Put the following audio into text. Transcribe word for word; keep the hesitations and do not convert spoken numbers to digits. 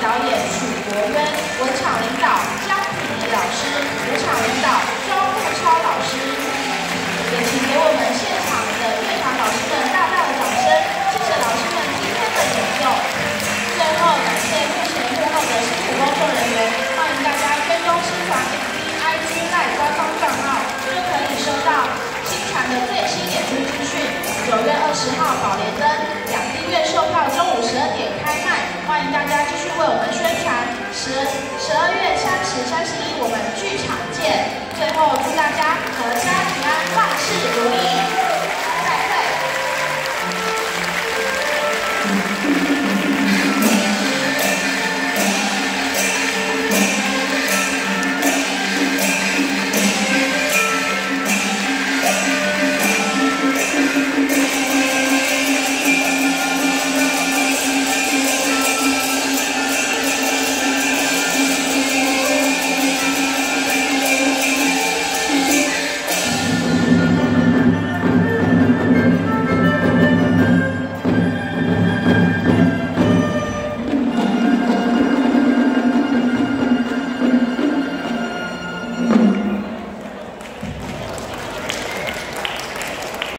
导演许国渊，文场领导江品怡老师，武场领导周木超老师。也请给我们现场的乐团老师们大大的掌声，谢谢老师们今天的演奏。最后，感谢幕前幕后的辛苦工作人员，欢迎大家追踪新传 F B I G Live 官方账号，就可以收到新传的最新演出资讯。九月二十号宝莲灯两厅院售票中午十二点开卖，欢迎大家继续为我们宣传。十十二月三十、三十一我们剧场见。最后祝大家阖家平安，万事如意。